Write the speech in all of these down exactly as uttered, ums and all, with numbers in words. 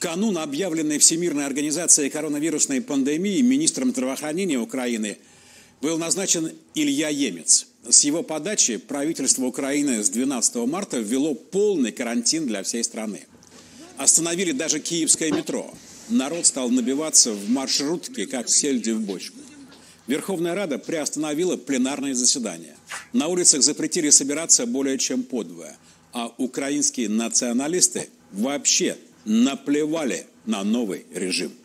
канун объявленной Всемирной организацией коронавирусной пандемии министром здравоохранения Украины был назначен Илья Емец. С его подачи правительство Украины с двенадцатого марта ввело полный карантин для всей страны. Остановили даже киевское метро. Народ стал набиваться в маршрутке, как сельди в бочку. Верховная Рада приостановила пленарные заседания. На улицах запретили собираться более чем подвое. А украинские националисты вообще наплевали на новый режим.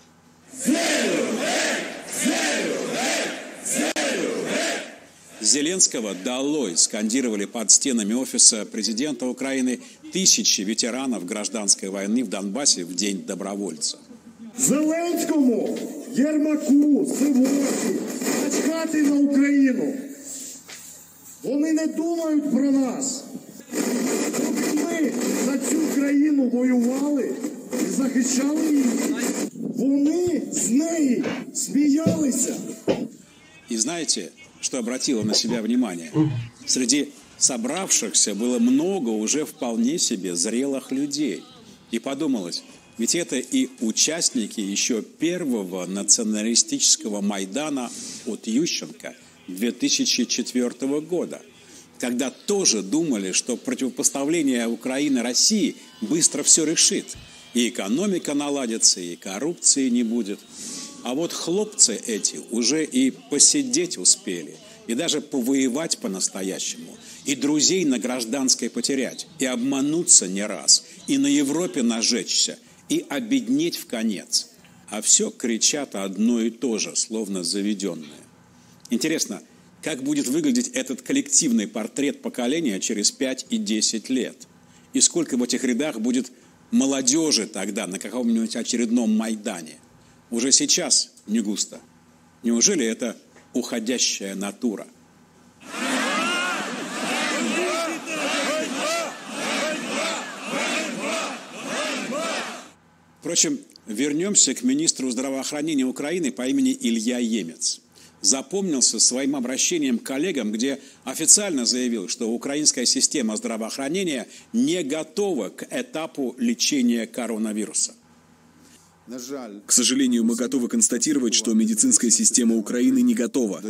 Зеленского долой скандировали под стенами офиса президента Украины тысячи ветеранов гражданской войны в Донбассе в День добровольца. Зеленському, Єрмаку, Сивоці, начхати на Україну. Вони не думають про нас. Ми за цю країну воювали і захищали її. Вони з неї сміялися. И знаете, что обратило на себя внимание? Среди собравшихся было много уже вполне себе зрелых людей. И подумалось, ведь это и участники еще первого националистического Майдана от Ющенко две тысячи четвёртого года, когда тоже думали, что противопоставление Украины России быстро все решит. И экономика наладится, и коррупции не будет. А вот хлопцы эти уже и посидеть успели, и даже повоевать по-настоящему, и друзей на гражданской потерять, и обмануться не раз, и на Европе нажечься, и обеднеть в конец. А все кричат одно и то же, словно заведенное. Интересно, как будет выглядеть этот коллективный портрет поколения через пять и десять лет? И сколько в этих рядах будет молодежи тогда на каком-нибудь очередном Майдане? Уже сейчас не густо. Неужели это уходящая натура? Впрочем, вернемся к министру здравоохранения Украины по имени Илья Емец. Запомнился своим обращением к коллегам, где официально заявил, что украинская система здравоохранения не готова к этапу лечения коронавируса. К сожалению, мы готовы констатировать, что медицинская система Украины не готова.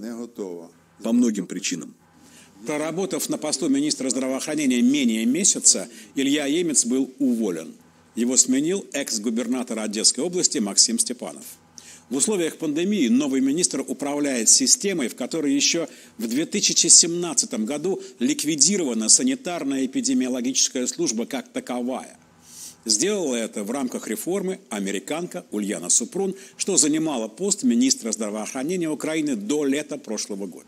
По многим причинам. Проработав на посту министра здравоохранения менее месяца, Илья Емец был уволен. Его сменил экс-губернатор Одесской области Максим Степанов. В условиях пандемии новый министр управляет системой, в которой еще в две тысячи семнадцатом году ликвидирована санитарная эпидемиологическая служба как таковая. Сделала это в рамках реформы американка Ульяна Супрун, что занимала пост министра здравоохранения Украины до лета прошлого года.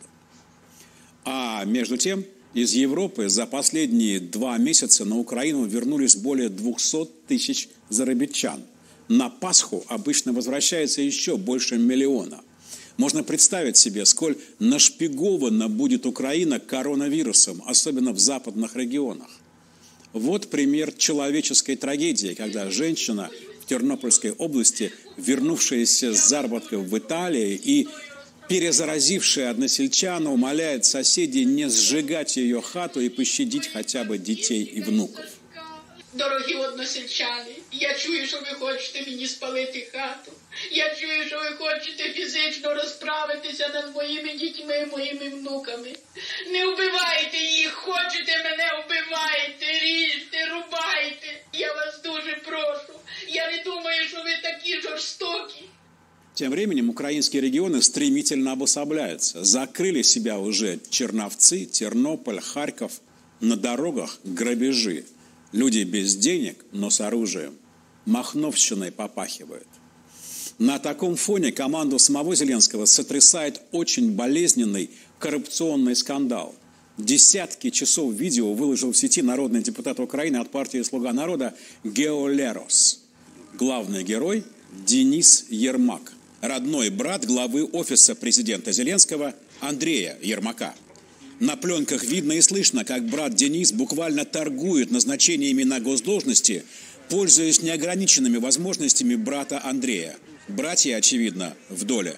А между тем, из Европы за последние два месяца на Украину вернулись более двухсот тысяч зарабичан. На Пасху обычно возвращается еще больше миллиона. Можно представить себе, сколь нашпигована будет Украина коронавирусом, особенно в западных регионах. Вот пример человеческой трагедии, когда женщина в Тернопольской области, вернувшаяся с заработков в Италии и перезаразившая односельчана, умоляет соседей не сжигать ее хату и пощадить хотя бы детей и внуков. Дорогі односельчани, я чую, що ви хочете мені спалити хату. Я чую, що ви хочете фізично розправитися над моїми дітьми, моїми внуками. Не вбивайте їх, хочете мене вбивайте, ріжте, рубайте. Я вас дуже прошу. Я не думаю, що ви такі жорстокі. Тем временем украинские регионы стремительно обособляются. Закрыли себя уже Черновцы, Тернополь, Харьков. На дорогах грабежи. Люди без денег, но с оружием. Махновщиной попахивают. На таком фоне команду самого Зеленского сотрясает очень болезненный коррупционный скандал. Десятки часов видео выложил в сети народный депутат Украины от партии «Слуга народа» Гео Лерос. Главный герой – Денис Ермак, родной брат главы офиса президента Зеленского Андрея Ермака. На пленках видно и слышно, как брат Денис буквально торгует назначениями на госдолжности, пользуясь неограниченными возможностями брата Андрея. Братья, очевидно, в доле.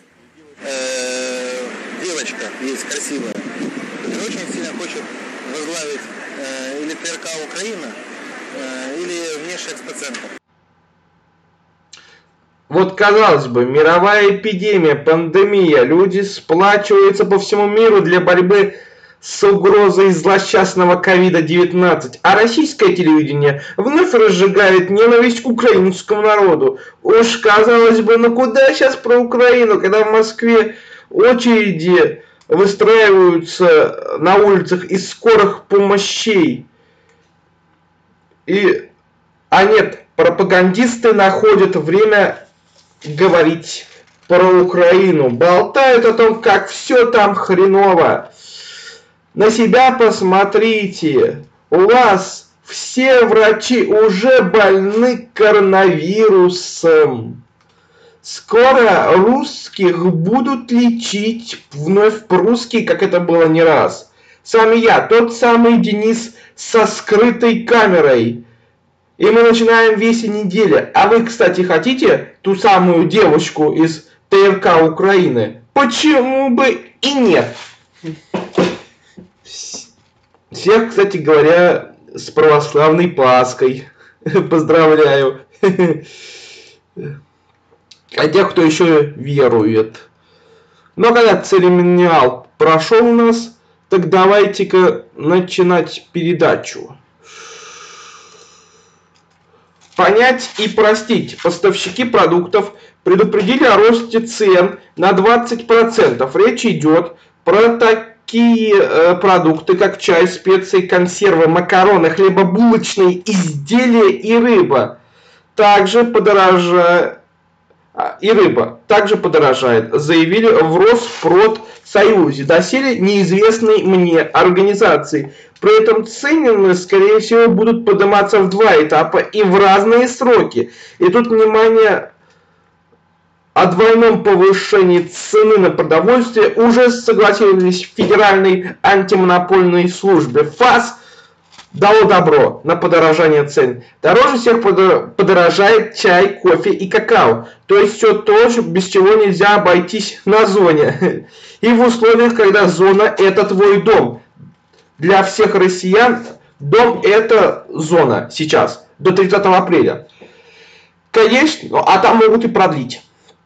Девочка есть красивая, которая очень сильно хочет возглавить или ТРК Украина, или Внешэкспоцентр. Вот, казалось бы, мировая эпидемия, пандемия, люди сплачиваются по всему миру для борьбы с угрозой злосчастного ковида девятнадцать, а российское телевидение вновь разжигает ненависть к украинскому народу. Уж, казалось бы, ну куда сейчас про Украину, когда в Москве очереди выстраиваются на улицах из скорых помощей. И, а нет, пропагандисты находят время говорить про Украину, болтают о том, как все там хреново. На себя посмотрите, у вас все врачи уже больны коронавирусом. Скоро русских будут лечить вновь по-русски, как это было не раз. Сам я, тот самый Денис со скрытой камерой. И мы начинаем весе недели. А вы, кстати, хотите ту самую девушку из ТРК Украины? Почему бы и нет? Всех, кстати говоря, с православной Пасхой. Поздравляю. А тех, кто еще верует. Но когда церемониал прошел у нас, так давайте-ка начинать передачу. Понять и простить. Поставщики продуктов предупредили о росте цен на двадцать процентов. Речь идет про такие э, продукты, как чай, специи, консервы, макароны, хлебобулочные изделия и рыба. Также подорожает... И рыба также подорожает, заявили в Росспродсоюзе, доселе неизвестной мне организации. При этом цены, скорее всего, будут подниматься в два этапа и в разные сроки. И тут, внимание, о двойном повышении цены на продовольствие уже согласились в Федеральной антимонопольной службе. ФАС дало добро на подорожание цен. Дороже всех подорожает чай, кофе и какао. То есть все то, без чего нельзя обойтись на зоне. И в условиях, когда зона – это твой дом. Для всех россиян дом – это зона сейчас, до тридцатого апреля. Конечно, а там могут и продлить.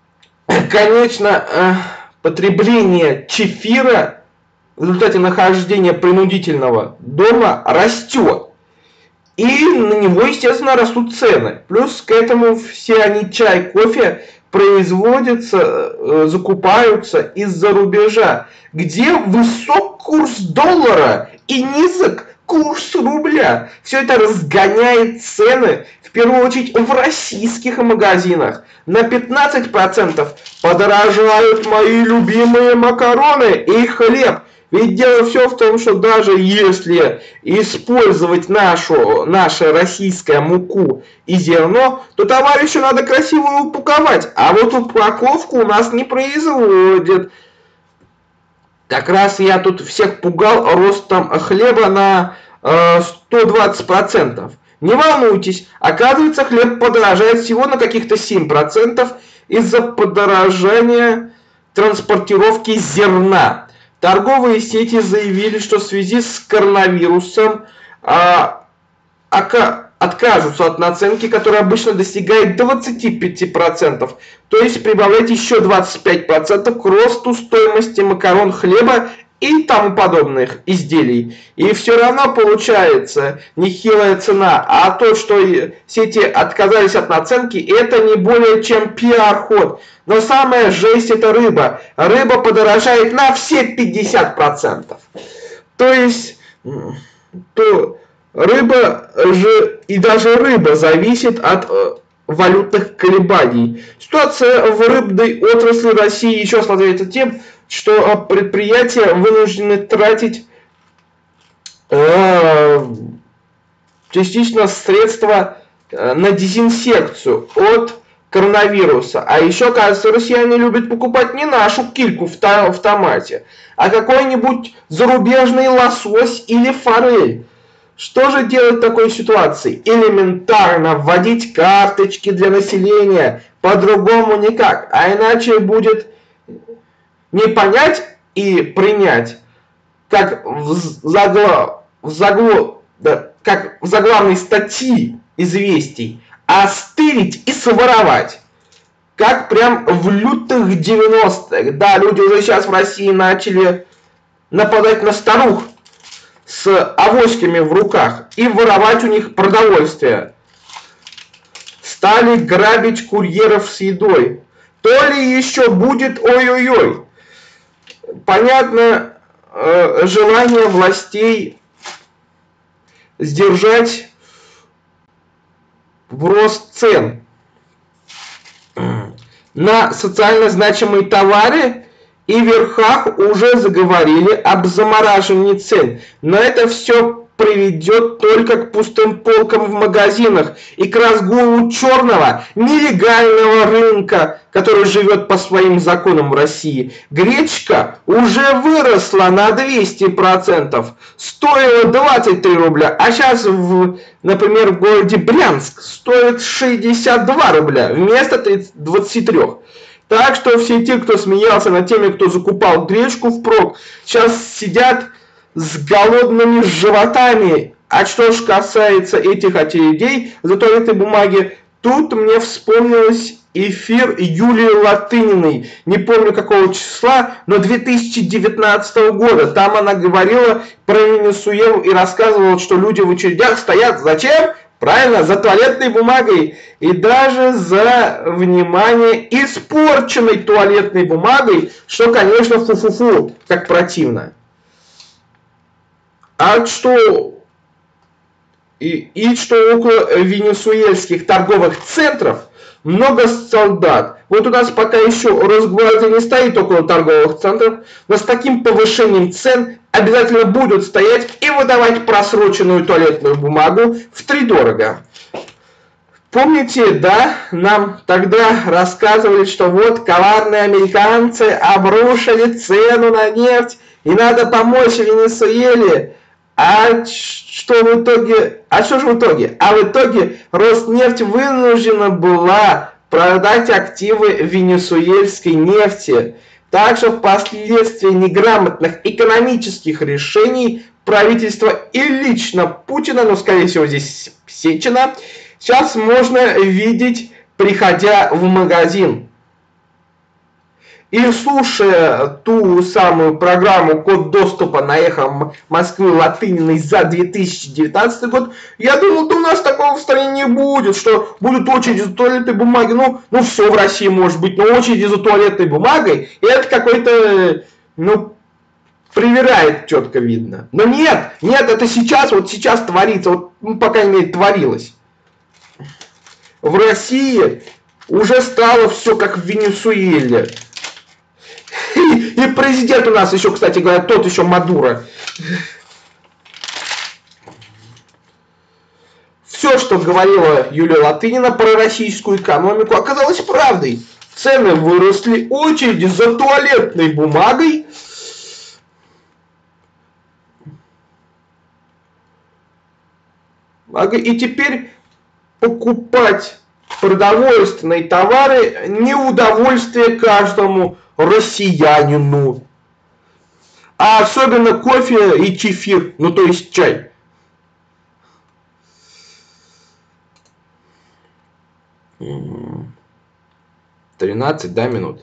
Конечно, потребление чефира в результате нахождения принудительного дома растет. И на него, естественно, растут цены. Плюс к этому все они, чай, кофе, производятся, закупаются из-за рубежа, где высок курс доллара и низок курс рубля. Все это разгоняет цены, в первую очередь в российских магазинах. На пятнадцать процентов подорожают мои любимые макароны и хлеб. Ведь дело все в том, что даже если использовать нашу, нашу российскую муку и зерно, то товар еще надо красиво упаковать. А вот упаковку у нас не производят. Как раз я тут всех пугал ростом хлеба на э, сто двадцать процентов. Не волнуйтесь, оказывается, хлеб подорожает всего на каких-то семь процентов из-за подорожания транспортировки зерна. Торговые сети заявили, что в связи с коронавирусом а, ака, откажутся от наценки, которая обычно достигает двадцати пяти процентов. То есть прибавлять еще двадцать пять процентов к росту стоимости макарон, хлеба и тому подобных изделий. И все равно получается нехилая цена. А то, что сети отказались от наценки, это не более чем пиар-ход. Но самая жесть — это рыба. Рыба подорожает на все пятьдесят процентов. То есть, то рыба же, и даже рыба зависит от э, валютных колебаний. Ситуация в рыбной отрасли России еще осложняется тем, что предприятия вынуждены тратить э, частично средства э, на дезинсекцию от коронавируса. А еще, кажется, россияне любят покупать не нашу кильку в, в томате, а какой-нибудь зарубежный лосось или форель. Что же делать в такой ситуации? Элементарно вводить карточки для населения. По-другому никак. А иначе будет не понять и принять, как в, заглав, в, заглав, да, как в заглавной статье известий, а стырить и своровать. как прям в лютых девяностых. Да, люди уже сейчас в России начали нападать на старух с авоськами в руках и воровать у них продовольствие. Стали грабить курьеров с едой. То ли еще будет ой-ой-ой. Понятно, э, желание властей сдержать в рост цен на социально значимые товары, и в верхах уже заговорили об замораживании цен. Но это все приведет только к пустым полкам в магазинах и к разгулу черного, нелегального рынка, который живет по своим законам в России. Гречка уже выросла на двести процентов, стоила двадцать три рубля, а сейчас, в, например, в городе Брянск стоит шестьдесят два рубля вместо двадцати трёх. Так что все те, кто смеялся над теми, кто закупал гречку впрок, сейчас сидят с голодными животами. А что ж касается этих очередей за туалетной бумаги, тут мне вспомнилось эфир Юлии Латыниной, не помню какого числа, но две тысячи девятнадцатого года. Там она говорила про Венесуэлу и рассказывала, что люди в очередях стоят зачем? Правильно, за туалетной бумагой. И даже за, внимание, испорченной туалетной бумагой, что, конечно, фу-фу-фу, как противно. А что и, и что около венесуэльских торговых центров много солдат. Вот у нас пока еще Росгвардия не стоит около торговых центров, но с таким повышением цен обязательно будут стоять и выдавать просроченную туалетную бумагу втридорого. Помните, да, нам тогда рассказывали, что вот коварные американцы обрушили цену на нефть и надо помочь Венесуэле. А что в итоге? А что же в итоге? А в итоге Роснефть вынуждена была продать активы венесуэльской нефти. Также впоследствии неграмотных экономических решений правительства и лично Путина, но скорее всего здесь Сечина, сейчас можно видеть, приходя в магазин. И слушая ту самую программу «Код доступа» на Эхо Москвы Латыниной за две тысячи девятнадцатый год, я думал, да у нас такого в стране не будет, что будут очереди за туалетной бумагой. Ну, ну все в России может быть, но очереди за туалетной бумагой, и это какой-то, ну, привирает четко видно. Но нет, нет, это сейчас, вот сейчас творится, вот, ну, по крайней мере, творилось. В России уже стало все как в Венесуэле. И, и президент у нас еще, кстати говоря, тот еще Мадуро. Все, что говорила Юлия Латынина про российскую экономику, оказалось правдой. Цены выросли, очереди за туалетной бумагой. И теперь покупать продовольственные товары не удовольствие каждому россиянину. А особенно кофе и кефир, ну то есть чай. тринадцать, да, минут.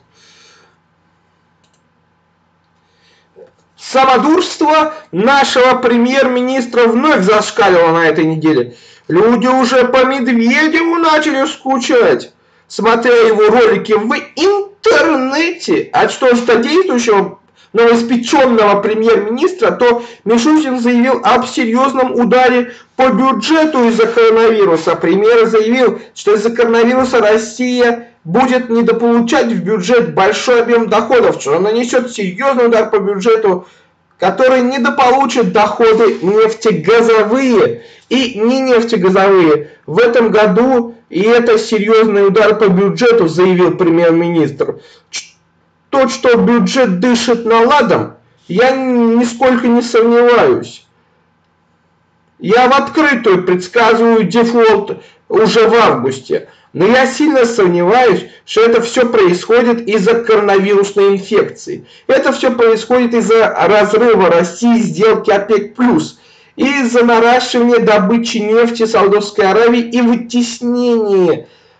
Самодурство нашего премьер-министра вновь зашкалило на этой неделе. Люди уже по Медведеву начали скучать, смотря его ролики в интернете. А что ж до действующего новоиспеченного премьер-министра, то Мишустин заявил об серьезном ударе по бюджету из-за коронавируса. Премьер заявил, что из-за коронавируса Россия будет недополучать в бюджет большой объем доходов, что он нанесет серьезный удар по бюджету, который недополучит доходы нефтегазовые и не нефтегазовые в этом году, и это серьезный удар по бюджету, заявил премьер-министр. То, что бюджет дышит наладом, я нисколько не сомневаюсь. Я в открытую предсказываю дефолт уже в августе, но я сильно сомневаюсь, что это все происходит из-за коронавирусной инфекции. Это все происходит из-за разрыва России сделки ОПЕК+, из-за наращивания добычи нефти Саудовской Аравии и вытеснения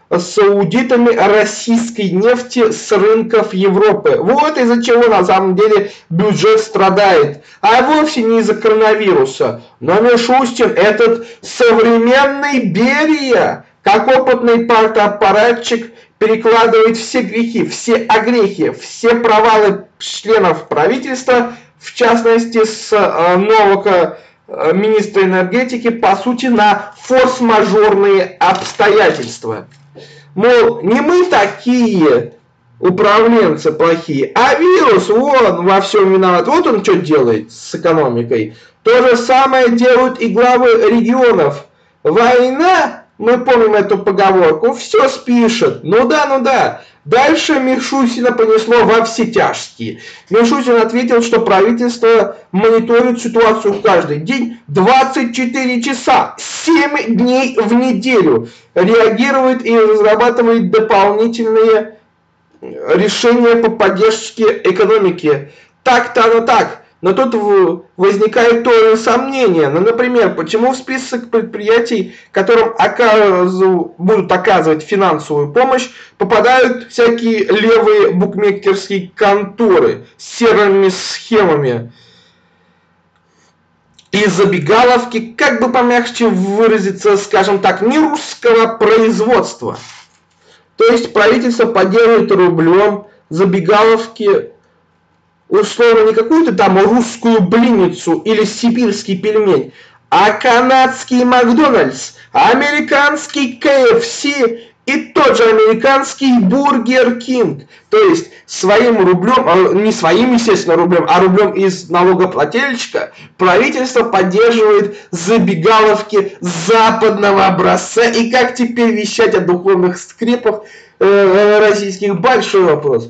с аудитами российской нефти с рынков Европы. Вот из-за чего на самом деле бюджет страдает. А вовсе не из-за коронавируса. Но Мишустин, этот современный Берия, как опытный партаппаратчик, перекладывает все грехи, все огрехи, все провалы членов правительства, в частности с э, нового э, министра энергетики, по сути, на форс-мажорные обстоятельства. Мол, не мы такие управленцы плохие, а вирус, вон, во всем виноват. Вот он что делает с экономикой. То же самое делают и главы регионов. Война, мы помним эту поговорку, все спишет. Ну да, ну да. Дальше Мишустина понесло во все тяжкие. Мишустин ответил, что правительство мониторит ситуацию каждый день, двадцать четыре часа, семь дней в неделю. Реагирует и разрабатывает дополнительные решения по поддержке экономики. Так-то оно так. Но тут возникает тоже сомнение. Ну, например, почему в список предприятий, которым оказыв... будут оказывать финансовую помощь, попадают всякие левые букмекерские конторы с серыми схемами и забегаловки, как бы помягче выразиться, скажем так, не русского производства. То есть правительство поддерживает рублем забегаловки, условно, не какую-то там русскую блинницу или сибирский пельмень, а канадский Макдональдс, американский кей эф си и тот же американский Бургер Кинг. То есть своим рублем, не своим, естественно, рублем, а рублем из налогоплательщика правительство поддерживает забегаловки западного образца. И как теперь вещать о духовных скрепах э, российских? Большой вопрос.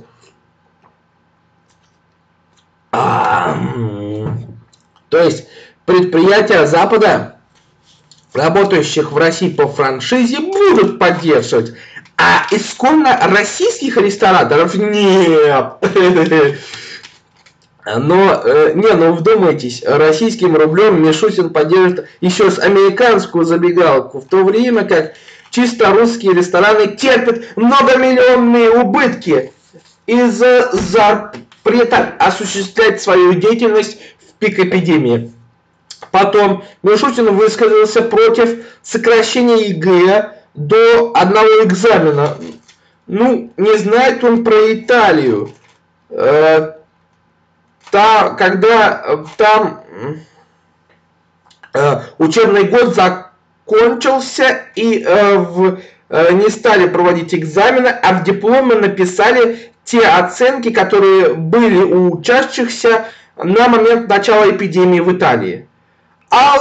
А, то есть предприятия Запада, работающих в России по франшизе, будут поддерживать, а исконно российских рестораторов нет. Но, не, ну вдумайтесь, российским рублем Мишустин поддержит еще с американскую забегаловку, в то время как чисто русские рестораны терпят многомиллионные убытки из-за запрета осуществлять свою деятельность в пик эпидемии. Потом Мишустин высказался против сокращения ЕГЭ до одного экзамена. Ну, не знает он про Италию. Э, та, когда там э, учебный год закончился и э, в, э, не стали проводить экзамены, а в дипломе написали те оценки, которые были у учащихся на момент начала эпидемии в Италии. А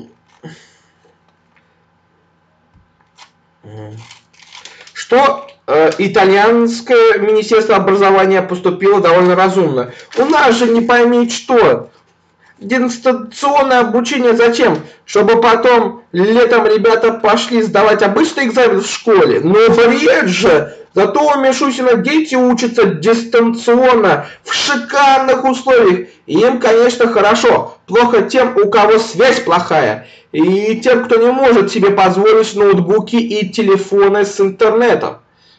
что э, итальянское министерство образования поступило довольно разумно. У нас же не пойми что. Дистанционное обучение зачем? Чтобы потом летом ребята пошли сдавать обычный экзамен в школе. Но бред же! Зато у Мишустина дети учатся дистанционно, в шикарных условиях. И им, конечно, хорошо. Плохо тем, у кого связь плохая. И тем, кто не может себе позволить ноутбуки и телефоны с интернетом.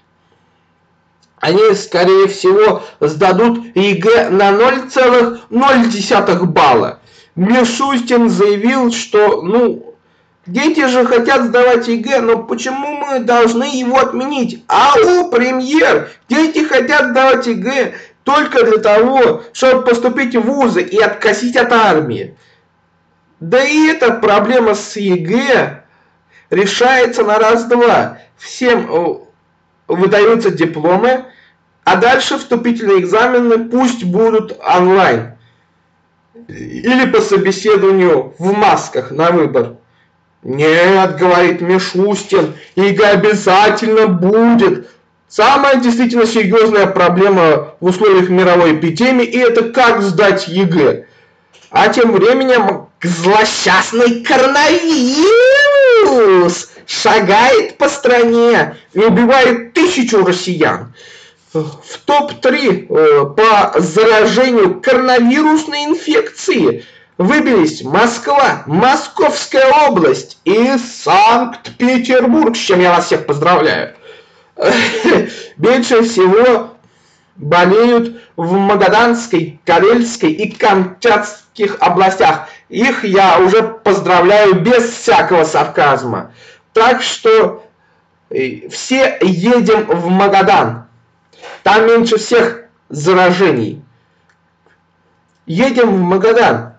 Они, скорее всего, сдадут ЕГЭ на ноль целых ноль десятых балла. Мишустин заявил, что, ну... Дети же хотят сдавать ЕГЭ, но почему мы должны его отменить? Ау, премьер! Дети хотят сдавать ЕГЭ только для того, чтобы поступить в вузы и откосить от армии. Да и эта проблема с ЕГЭ решается на раз-два. Всем выдаются дипломы, а дальше вступительные экзамены пусть будут онлайн. Или по собеседованию в масках на выбор. Нет, говорит Мишустин, ЕГЭ обязательно будет. Самая действительно серьезная проблема в условиях мировой эпидемии, и это как сдать ЕГЭ. А тем временем злосчастный коронавирус шагает по стране и убивает тысячу россиян. В топ три по заражению коронавирусной инфекции выбились Москва, Московская область и Санкт-Петербург, с чем я вас всех поздравляю. меньше всего болеют в Магаданской, Карельской и Камчатских областях. Их я уже поздравляю без всякого сарказма. Так что все едем в Магадан. Там меньше всех заражений. Едем в Магадан.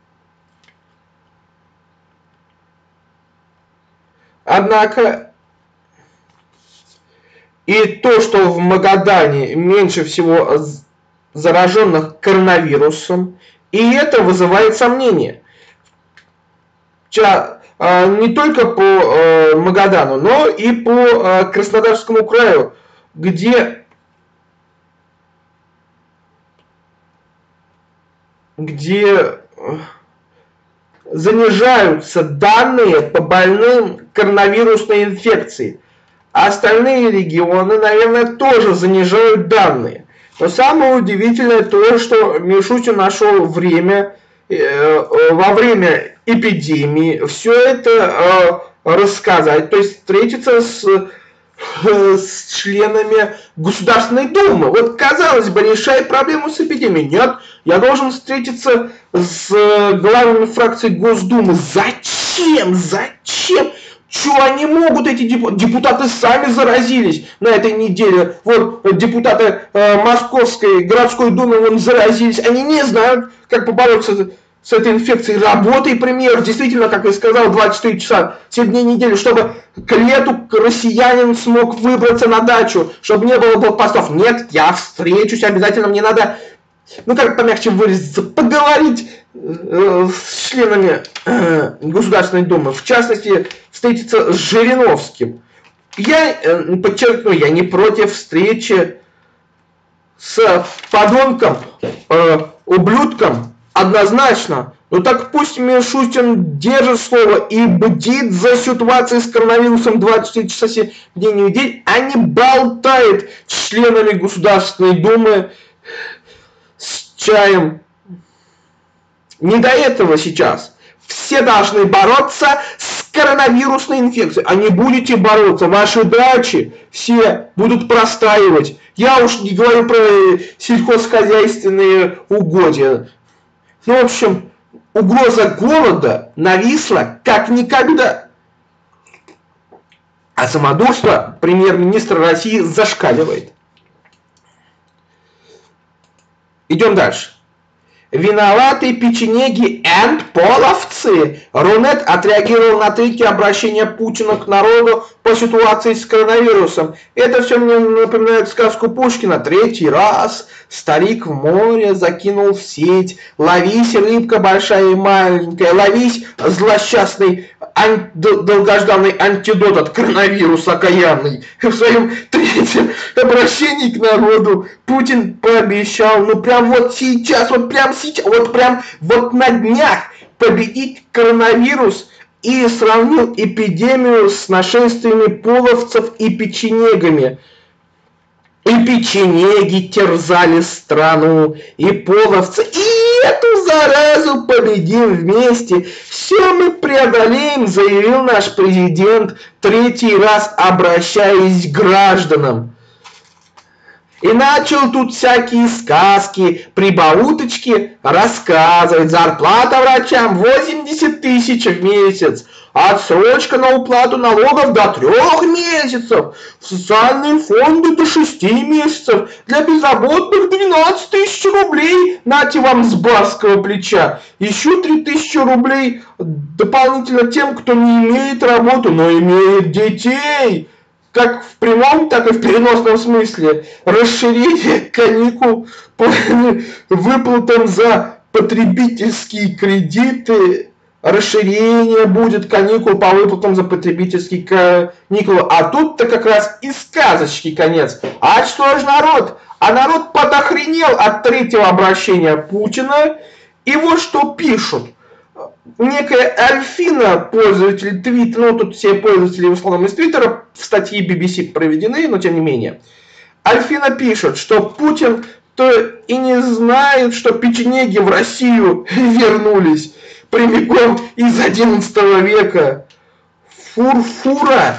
Однако и то, что в Магадане меньше всего зараженных коронавирусом, и это вызывает сомнения. Не только по Магадану, но и по Краснодарскому краю, где, где занижаются данные по больным коронавирусной инфекцией. А остальные регионы, наверное, тоже занижают данные. Но самое удивительное то, что Мишутин нашел время э, во время эпидемии все это э, рассказать, то есть встретиться с, э, с членами Государственной Думы. Вот, казалось бы, решай проблему с эпидемией. Нет, я должен встретиться с главами фракции Госдумы. Зачем? Зачем? Что они могут, эти депутаты? Депутаты сами заразились на этой неделе. Вот депутаты э, Московской городской думы вон, заразились. Они не знают, как побороться с этой инфекцией. Работай, пример. Действительно, как я сказал, двадцать четыре часа, семь дней недели, чтобы к лету россиянин смог выбраться на дачу, чтобы не было блокпостов. Нет, я встречусь обязательно. Мне надо, ну как помягче выразиться, поговорить э, с членами э, Государственной Думы. В частности, встретиться с Жириновским. Я э, подчеркну, я не против встречи с подонком, э, ублюдком, однозначно. Ну так пусть Мишутин держит слово и бдит за ситуацией с коронавирусом двадцать четыре часа семь дней в день, а не болтает членами Государственной Думы с чаем. Не до этого сейчас. Все должны бороться с коронавирусной инфекцией. А не будете бороться, ваши дачи все будут простаивать. Я уж не говорю про сельхозхозяйственные угодья. Ну, в общем, угроза голода нависла как никогда. А самодурство премьер-министра России зашкаливает. Идем дальше. Виноваты печенеги и половцы. Рунет отреагировал на третье обращение Путина к народу по ситуации с коронавирусом. Это все мне напоминает сказку Пушкина. Третий раз старик в море закинул в сеть. Ловись, рыбка большая и маленькая. Ловись, злосчастный ан- долгожданный антидот от коронавируса окаянный. В своем третьем обращении к народу Путин пообещал, ну прям вот сейчас, вот прям сейчас, вот прям вот на днях победить коронавирус, и сравнил эпидемию с нашествиями половцев и печенегами. И печенеги терзали страну, и половцы, и эту заразу победим вместе. Все мы преодолеем, заявил наш президент, третий раз обращаясь к гражданам. И начал тут всякие сказки, прибауточки рассказывать. Зарплата врачам восемьдесят тысяч в месяц. Отсрочка на уплату налогов до трех месяцев. Социальные фонды до шести месяцев. Для безработных двенадцать тысяч рублей. Нате вам с барского плеча. Еще три тысячи рублей дополнительно тем, кто не имеет работы, но имеет детей. Как в прямом, так и в переносном смысле. Расширение каникул по выплатам за потребительские кредиты. Расширение будет каникул по выплатам за потребительские каникулы. А тут-то как раз и сказочки конец. А что ж народ? А народ подохренел от третьего обращения Путина. И вот что пишут. Некая Альфина, пользователь Твиттера, ну тут все пользователи в основном из Твиттера, в статье би би си проведены, но тем не менее. Альфина пишет, что Путин то и не знает, что печенеги в Россию вернулись прямиком из одиннадцатого века. Фурфура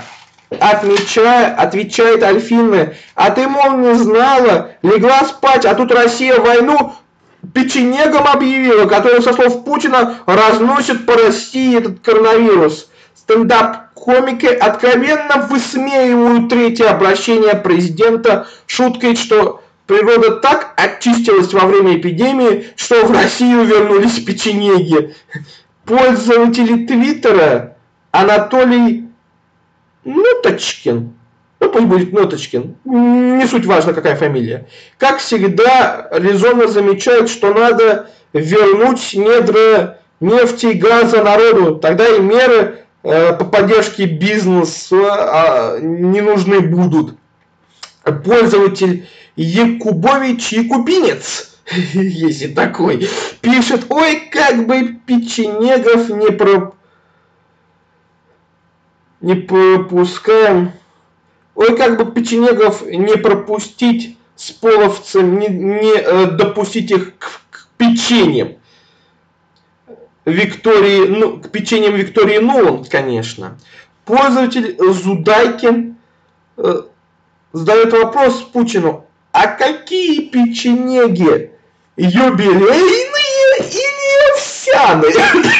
Отмечая, отвечает Альфина, а ты, мол, не знала, легла спать, а тут Россия войну печенегом объявила, который, со слов Путина, разносит по России этот коронавирус. Стендап-комики откровенно высмеивают третье обращение президента шуткой, что природа так очистилась во время эпидемии, что в Россию вернулись печенеги. Пользователи Твиттера Анатолий Ноточкин, ну пусть будет Ноточкин, не суть важно какая фамилия, как всегда резонно замечают, что надо вернуть недра нефти и газа народу, тогда и меры э, по поддержке бизнеса э, не нужны будут. Пользователь Якубович Якубинец, если такой, пишет, ой, как бы печенегов не про... не пропускаем. Ой, как бы печенегов не пропустить с половцем, не, не э, допустить их к, к печеньям. Виктории, ну, к печеньям Виктории Нуланд, конечно. Пользователь Зудайкин э, задает вопрос Путину, а какие печенеги? Юбилейные или овсяные?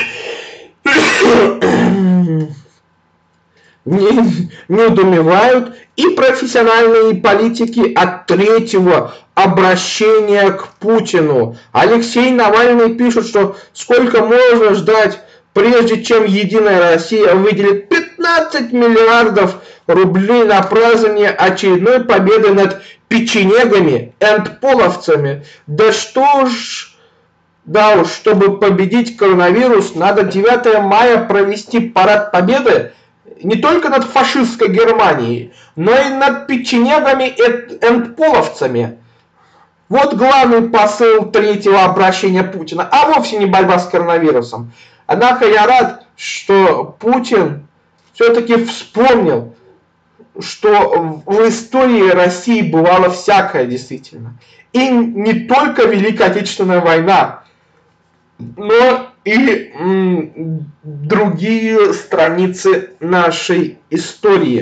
Не, недоумевают и профессиональные политики от третьего обращения к Путину. Алексей Навальный пишет, что сколько можно ждать, прежде чем Единая Россия выделит пятнадцать миллиардов рублей на празднование очередной победы над печенегами, эндполовцами. Да что ж, да уж, чтобы победить коронавирус, надо девятое мая провести парад победы не только над фашистской Германией, но и над печенегами и эндполовцами. Вот главный посыл третьего обращения Путина, а вовсе не борьба с коронавирусом. Однако я рад, что Путин все-таки вспомнил, что в истории России бывало всякое действительно. И не только Великая Отечественная война, но и м, другие страницы нашей истории.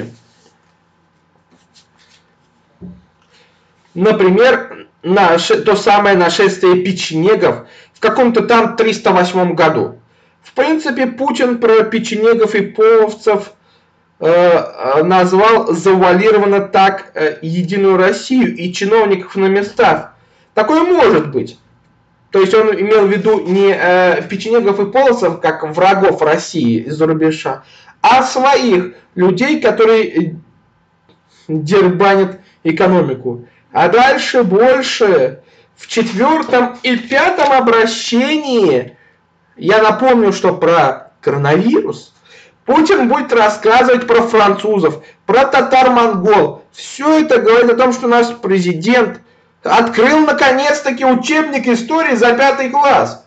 Например, наше, то самое нашествие печенегов в каком-то там триста восьмом году. В принципе, Путин про печенегов и половцев э, назвал завуалированно так э, Единую Россию и чиновников на местах. Такое может быть. То есть он имел в виду не э, печенегов и половцев, как врагов России из-за рубежа, а своих людей, которые дербанят экономику. А дальше больше. В четвертом и пятом обращении, я напомню, что про коронавирус, Путин будет рассказывать про французов, про татар-монгол. Все это говорит о том, что наш президент открыл наконец-таки учебник истории за пятый класс.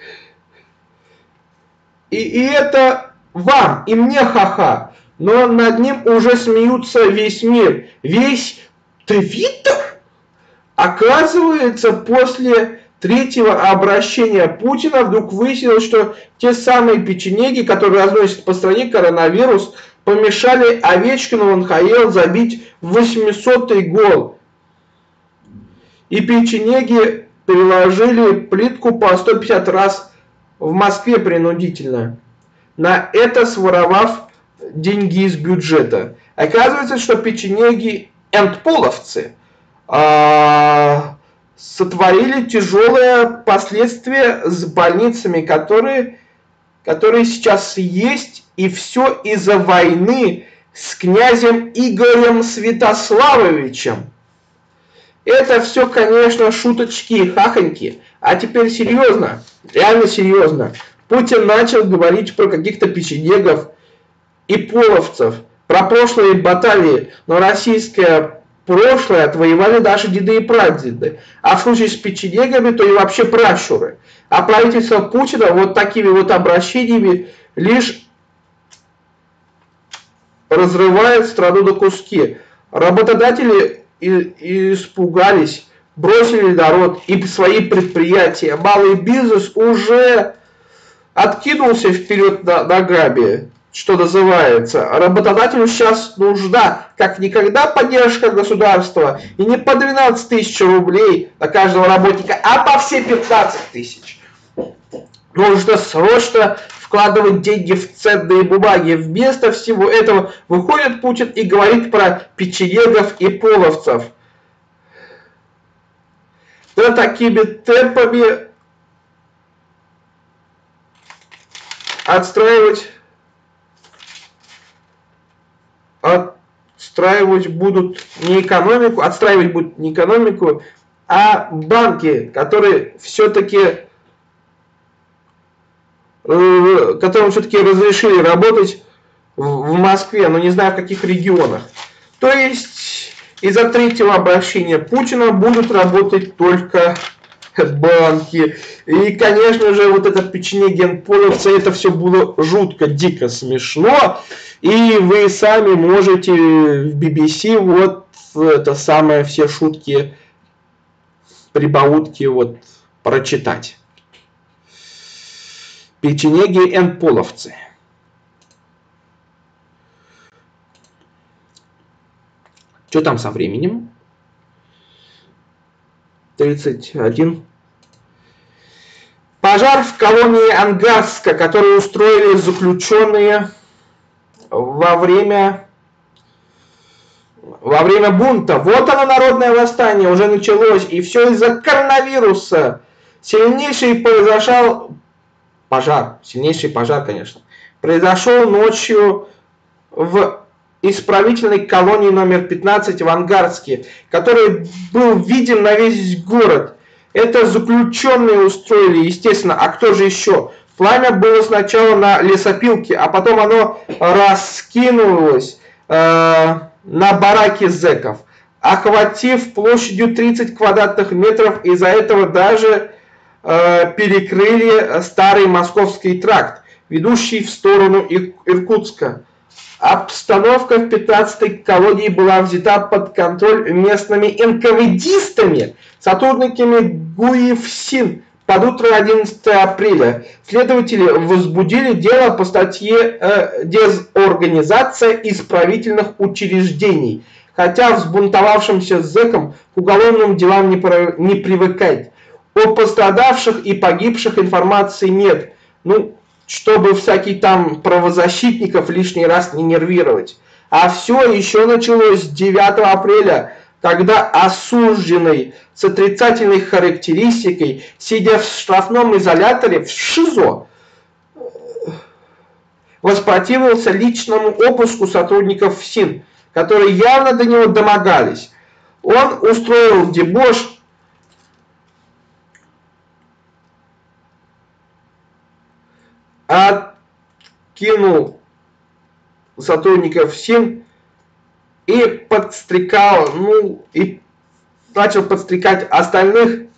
И, и это вам, и мне ха-ха. Но над ним уже смеются весь мир. Весь Твиттер. Оказывается, после третьего обращения Путина вдруг выяснилось, что те самые печенеги, которые разносят по стране коронавирус, помешали Овечкину в эн ха эл забить восьмисотый гол. И печенеги переложили плитку по сто пятьдесят раз в Москве принудительно, на это своровав деньги из бюджета. Оказывается, что печенеги эндполовцы а, сотворили тяжелые последствия с больницами, которые, которые сейчас есть, и все из-за войны с князем Игорем Святославовичем. Это все, конечно, шуточки и хахоньки. А теперь серьезно, реально серьезно. Путин начал говорить про каких-то печенегов и половцев, про прошлые баталии, но российское прошлое отвоевали даже деды и прадеды. А в случае с печенегами, то и вообще пращуры. А правительство Путина вот такими вот обращениями лишь разрывает страну на куски. Работодатели и, и испугались, бросили народ и свои предприятия. Малый бизнес уже откинулся вперед ногами. что называется. Работодателю сейчас нужна как никогда поддержка государства, и не по двенадцать тысяч рублей на каждого работника, а по все пятнадцать тысяч. Нужно срочно вкладывать деньги в ценные бумаги. Вместо всего этого выходит Путин и говорит про печенегов и половцев. Да, такими темпами отстраивать, отстраивать будут не экономику, отстраивать будут не экономику, а банки, которые все-таки которым все-таки разрешили работать в Москве, но не знаю в каких регионах. То есть из-за третьего обращения Путина будут работать только банки. И, конечно же, вот этот печенеги и половцы, это все было жутко, дико смешно. И вы сами можете в би би си вот это самое, все шутки, прибаутки вот прочитать. Печенеги и половцы. Что там со временем? тридцать один. Пожар в колонии Ангарска, который устроили заключенные во время, во время бунта. Вот оно, народное восстание, уже началось. И все из-за коронавируса. Сильнейший произошел пожар, сильнейший пожар, конечно, произошел ночью в исправительной колонии номер пятнадцать в Ангарске, который был виден на весь город. Это заключенные устроили, естественно, а кто же еще? Пламя было сначала на лесопилке, а потом оно раскинулось э, на бараки зэков, охватив площадью тридцать квадратных метров, из-за этого даже э, перекрыли старый Московский тракт, ведущий в сторону Иркутска. Обстановка в пятнадцатой колонии была взята под контроль местными эн ка вэ дистами, сотрудниками ГУИФСИН под утро одиннадцатого апреля. Следователи возбудили дело по статье э, «Дезорганизация исправительных учреждений», хотя взбунтовавшимся зэкам к уголовным делам не, про... не привыкать. О пострадавших и погибших информации нет. Ну, чтобы всяких там правозащитников лишний раз не нервировать. А все еще началось девятого апреля, когда осужденный с отрицательной характеристикой, сидя в штрафном изоляторе в ШИЗО, воспротивился личному обыску сотрудников ФСИН, которые явно до него домогались. Он устроил дебош, откинул сотрудников ФСИН и подстрекал, ну, и начал подстрекать остальных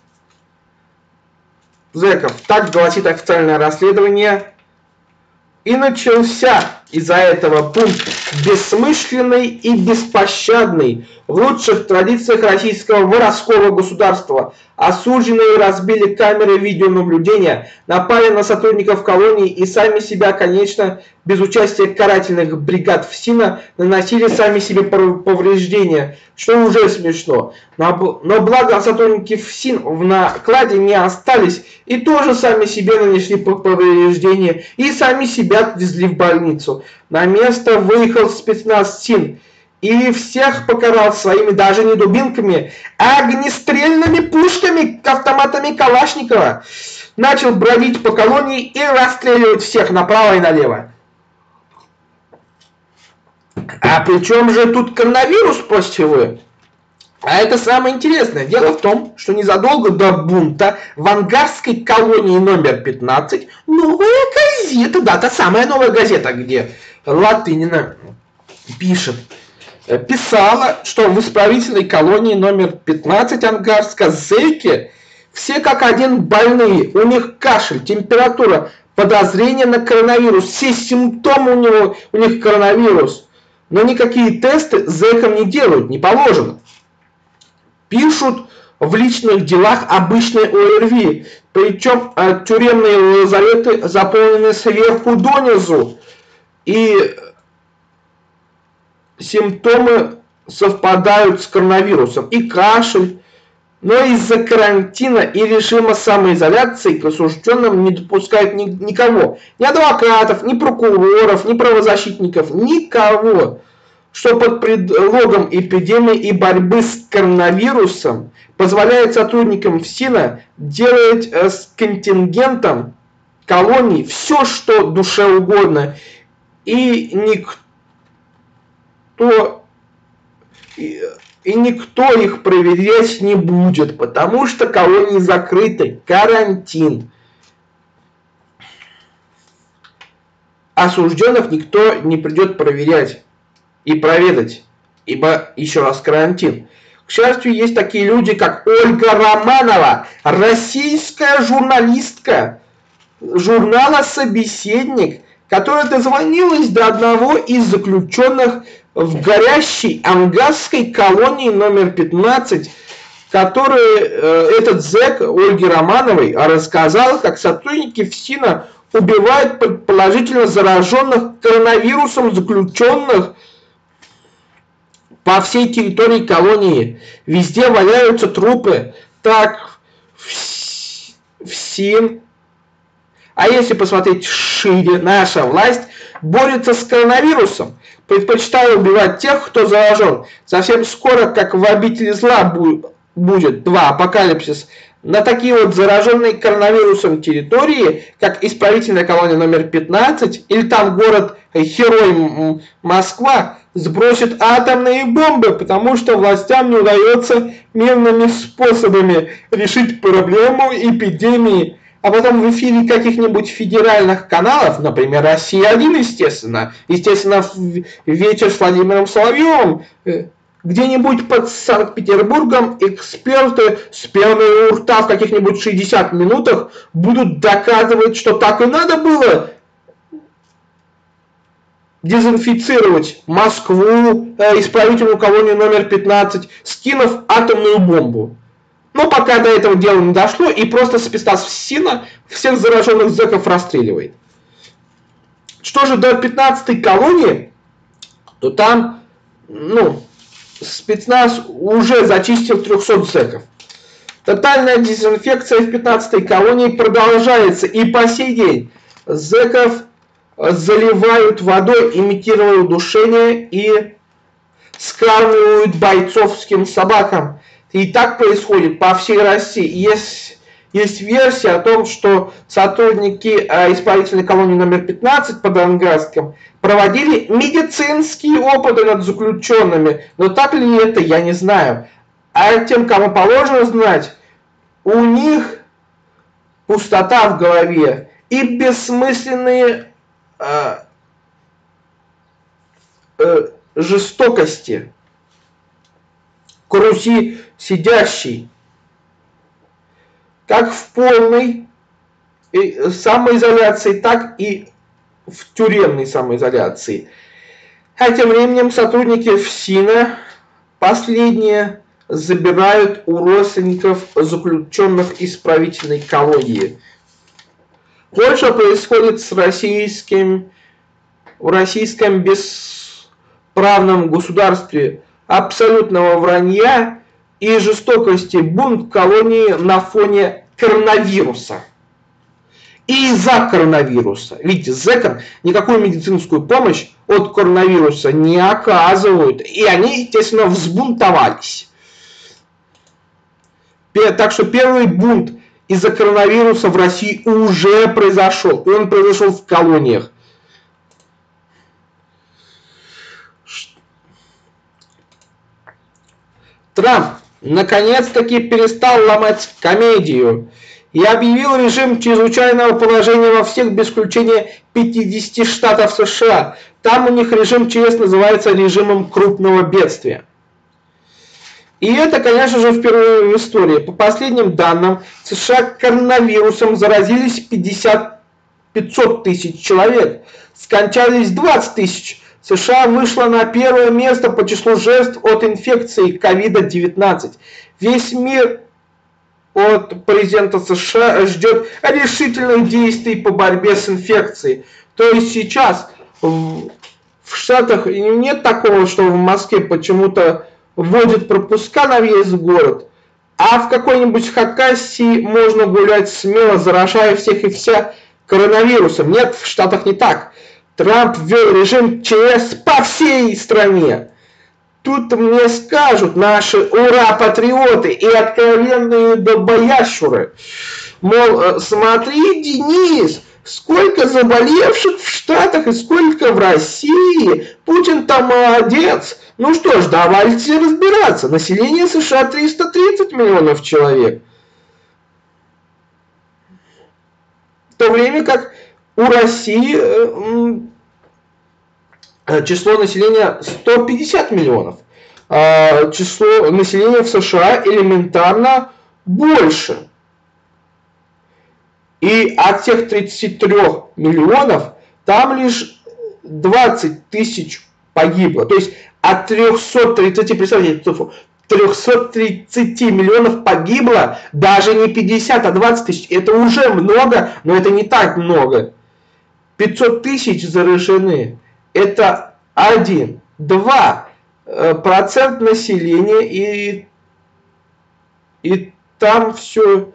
зэков. Так гласит официальное расследование. И начался из-за этого бунт бессмысленный и беспощадный в лучших традициях российского воровского государства. Осужденные разбили камеры видеонаблюдения, напали на сотрудников колонии и сами себя, конечно, без участия карательных бригад ФСИНа, наносили сами себе повреждения, что уже смешно. Но, но благо сотрудники ФСИН в накладе не остались и тоже сами себе нанесли повреждения и сами себя отвезли в больницу. На место выехал спецназ СИН и всех покарал своими даже не дубинками, а огнестрельными пушками, автоматами Калашникова. Начал бродить по колонии и расстреливать всех направо и налево. А при чем же тут коронавирус, спросите вы? А это самое интересное. Дело в том, что незадолго до бунта в Ангарской колонии номер пятнадцать новая газета, да, та самая новая газета, где Латынина пишет, писала, что в исправительной колонии номер пятнадцать Ангарска зэки все как один больные. У них кашель, температура, подозрение на коронавирус. Все симптомы у него, у них коронавирус. Но никакие тесты зэкам не делают, не положено. Пишут в личных делах обычной о эр ви. Причем тюремные лазареты заполнены сверху донизу. и симптомы совпадают с коронавирусом. И кашель. Но из-за карантина и режима самоизоляции к осужденным не допускают ни, никого. Ни адвокатов, ни прокуроров, ни правозащитников. Никого. Что под предлогом эпидемии и борьбы с коронавирусом позволяет сотрудникам ФСИНа делать с контингентом колоний все, что душе угодно. И никто... И, и никто их проверять не будет, потому что колонии закрыты. Карантин. Осужденных никто не придет проверять и проведать, ибо, еще раз, карантин. К счастью, есть такие люди, как Ольга Романова, российская журналистка журнала «Собеседник», которая дозвонилась до одного из заключенных в горящей Амгазской колонии номер пятнадцать, который э, этот зэк Ольги Романовой рассказал, как сотрудники ФСИНа убивают предположительно зараженных коронавирусом заключенных по всей территории колонии. Везде валяются трупы. Так, ФСИН. А если посмотреть шире, наша власть борется с коронавирусом. Предпочитаю убивать тех, кто заражен. Совсем скоро, как в обители зла будет два апокалипсис, на такие вот зараженные коронавирусом территории, как исправительная колония номер пятнадцать, или там город-герой Москва, сбросит атомные бомбы, потому что властям не удается мирными способами решить проблему эпидемии. А потом в эфире каких-нибудь федеральных каналов, например, Россия один, естественно, естественно, вечер с Владимиром Соловьевым, где-нибудь под Санкт-Петербургом эксперты с пеной у рта в каких-нибудь шестидесяти минутах будут доказывать, что так и надо было дезинфицировать Москву, э, исправительную колонию номер пятнадцать, скинув атомную бомбу. Но пока до этого дела не дошло, и просто спецназ ФСИНа всех зараженных зэков расстреливает. Что же до пятнадцатой колонии, то там, ну, спецназ уже зачистил трехсот зэков. Тотальная дезинфекция в пятнадцатой колонии продолжается, и по сей день зэков заливают водой, имитируя удушение, и скармливают бойцовским собакам. И так происходит по всей России. Есть, есть версия о том, что сотрудники э, исправительной колонии номер пятнадцать под Амгазском проводили медицинские опыты над заключенными. Но так ли это, я не знаю. А тем, кому положено знать, у них пустота в голове и бессмысленные э, э, жестокости. К Руси сидящий, как в полной самоизоляции, так и в тюремной самоизоляции. А тем временем сотрудники ФСИНа последние забирают у родственников заключенных исправительной колонии. Вот что происходит с российским, в российском бесправном государстве. Абсолютного вранья и жестокости бунт колонии на фоне коронавируса. И из-за коронавируса. Видите, зэкам никакую медицинскую помощь от коронавируса не оказывают. И они, естественно, взбунтовались. Так что первый бунт из-за коронавируса в России уже произошел. И он произошел в колониях. Трамп наконец-таки перестал ломать комедию и объявил режим чрезвычайного положения во всех без исключения пятидесяти штатов США. Там у них режим ЧС называется режимом крупного бедствия. И это, конечно же, впервые в истории. По последним данным, в США коронавирусом заразились пятьсот тысяч человек, скончались двадцать тысяч. США вышла на первое место по числу жертв от инфекции ковид девятнадцать. Весь мир от президента США ждет решительных действий по борьбе с инфекцией. То есть сейчас в, в Штатах нет такого, что в Москве почему-то вводят пропуска на весь город, а в какой-нибудь Хакассии можно гулять смело, заражая всех и вся коронавирусом. Нет, в Штатах не так. Трамп ввел режим ЧС по всей стране. Тут мне скажут наши ура-патриоты и откровенные долбоящуры, мол, смотри, Денис, сколько заболевших в Штатах и сколько в России. Путин-то молодец. Ну что ж, давайте разбираться. Население США триста тридцать миллионов человек. В то время как у России э, число населения сто пятьдесят миллионов. А число населения в США элементарно больше. И от тех тридцати трёх миллионов там лишь двадцать тысяч погибло. То есть от трёхсот тридцати, представьте цифру, трёхсот тридцати миллионов погибло даже не пятьдесят, а двадцать тысяч. Это уже много, но это не так много. пятьсот тысяч заражены. Это один, два процента населения, и, и там все...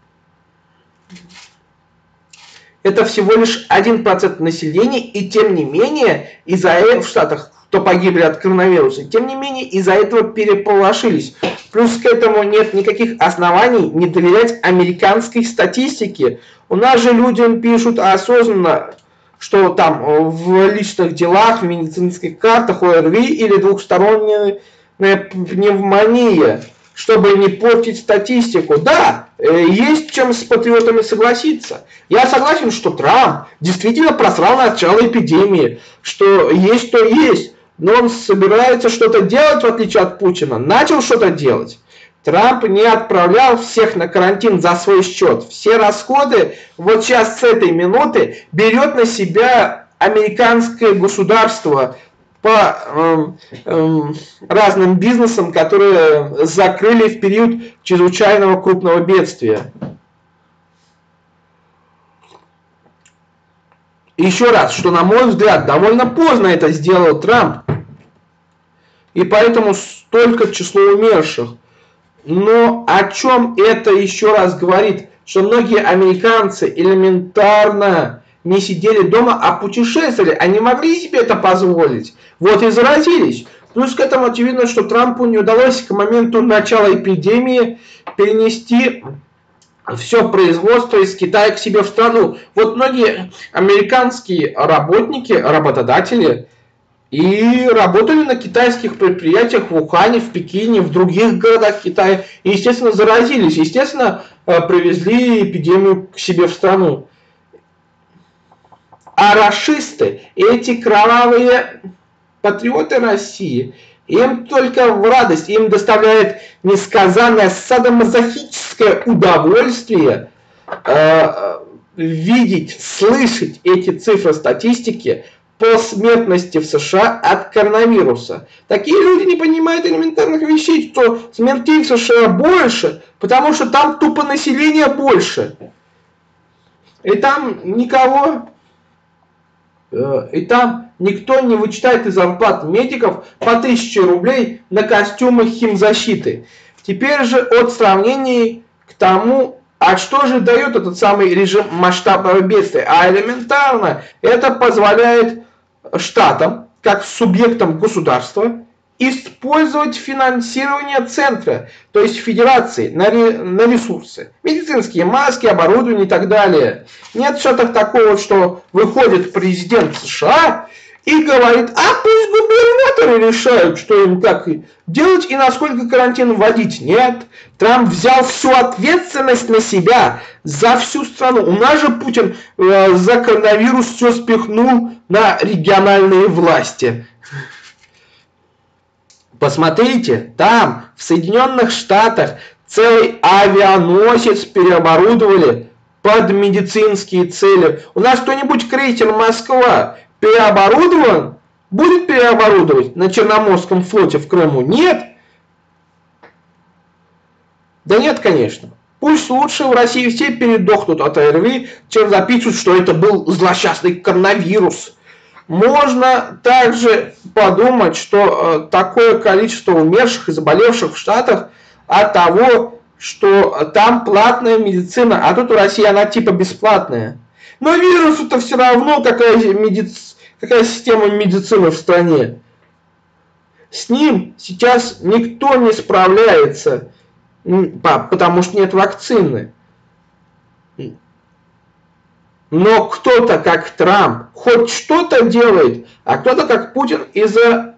Это всего лишь один процент населения, и тем не менее, из-за этого в Штатах, кто погибли от коронавируса, тем не менее, из-за этого переполошились. Плюс к этому нет никаких оснований не доверять американской статистике. У нас же людям пишут осознанно, что там в личных делах, в медицинских картах ОРВИ или двухсторонняя пневмония, чтобы не портить статистику. Да, есть чем с патриотами согласиться. Я согласен, что Трамп действительно просрал начало эпидемии, что есть то есть, но он собирается что-то делать, в отличие от Путина. Начал что-то делать. Трамп не отправлял всех на карантин за свой счет. Все расходы вот сейчас с этой минуты берет на себя американское государство по эм, эм, разным бизнесам, которые закрыли в период чрезвычайного крупного бедствия. Еще раз, что на мой взгляд довольно поздно это сделал Трамп, и поэтому столько число умерших. Но о чем это еще раз говорит? Что многие американцы элементарно не сидели дома, а путешествовали. Они могли себе это позволить. Вот и заразились. Плюс к этому очевидно, что Трампу не удалось к моменту начала эпидемии перенести все производство из Китая к себе в страну. Вот многие американские работники, работодатели, и работали на китайских предприятиях в Ухане, в Пекине, в других городах Китая. И, естественно, заразились. Естественно, привезли эпидемию к себе в страну. А рашисты, эти кровавые патриоты России, им только в радость, им доставляет несказанное садомазохическое удовольствие э, видеть, слышать эти цифры статистики по смертности в США от коронавируса. Такие люди не понимают элементарных вещей, что смертей в США больше, потому что там тупо население больше. И там никого... И там никто не вычитает из зарплат медиков по тысяче рублей на костюмы химзащиты. Теперь же от сравнений к тому, а что же дает этот самый режим масштабного бедствия? А элементарно это позволяет штатам, как субъектам государства, использовать финансирование центра, то есть федерации, на, ре, на ресурсы. Медицинские маски, оборудование и так далее. Нет в Штатах такого, что выходит президент США и говорит, а пусть губернаторы решают, что им как делать и насколько карантин вводить. Нет, Трамп взял всю ответственность на себя за всю страну. У нас же Путин э, за коронавирус все спихнул на региональные власти. Посмотрите, там, в Соединенных Штатах, целый авианосец переоборудовали под медицинские цели. У нас кто-нибудь крейсер «Москва» переоборудован? Будет переоборудовать на Черноморском флоте в Крыму? Нет. Да нет, конечно. Пусть лучше в России все передохнут от ОРВИ, чем запишут, что это был злосчастный коронавирус. Можно также подумать, что такое количество умерших и заболевших в Штатах от того, что там платная медицина, а тут у России она типа бесплатная. Но вирусу-то все равно какая, медиц... какая система медицины в стране. С ним сейчас никто не справляется, потому что нет вакцины. Но кто-то, как Трамп, хоть что-то делает, а кто-то, как Путин, из-за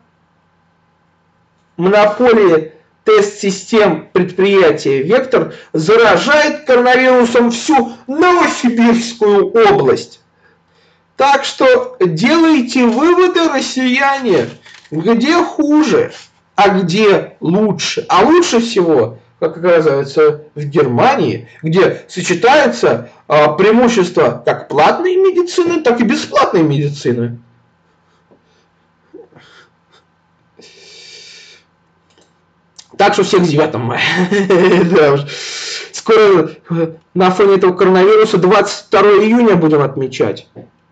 монополии тест-систем предприятия «Вектор» заражает коронавирусом всю Новосибирскую область. Так что делайте выводы, россияне, где хуже, а где лучше. А лучше всего, как оказывается, в Германии, где сочетается а, преимущество как платной медицины, так и бесплатной медицины. Так что всех с девятым мая. Скоро на фоне этого коронавируса двадцать второго июня будем отмечать.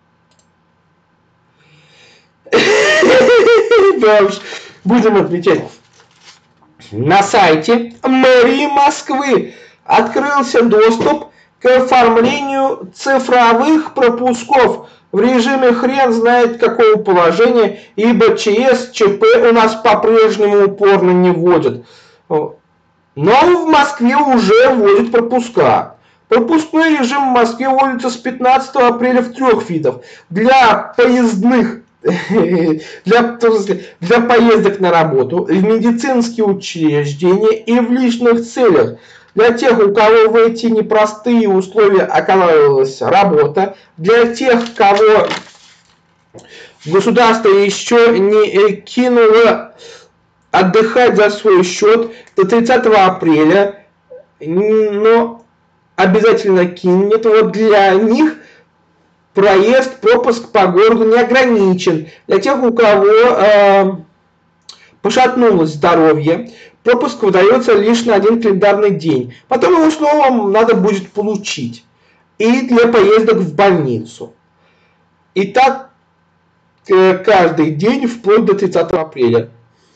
Будем отмечать. На сайте мэрии Москвы открылся доступ к оформлению цифровых пропусков в режиме хрен знает какого положения, ибо ЧС, ЧП у нас по-прежнему упорно не вводят. Но в Москве уже вводят пропуска. Пропускной режим в Москве вводится с пятнадцатого апреля в трех видах. Для поездных, для, для поездок на работу, в медицинские учреждения и в личных целях. Для тех, у кого в эти непростые условия оказалась работа, для тех, кого государство еще не кинуло отдыхать за свой счет до тридцатого апреля, но обязательно кинет. Вот для них проезд, пропуск по городу не ограничен. Для тех, у кого э, пошатнулось здоровье, пропуск выдается лишь на один календарный день. Потом его снова надо будет получить. И для поездок в больницу. И так э, каждый день вплоть до тридцатого апреля.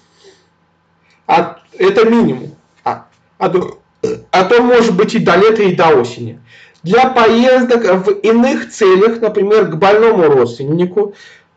А, это минимум. А, а, а то может быть и до лета, и до осени. Для поездок в иных целях, например, к больному родственнику,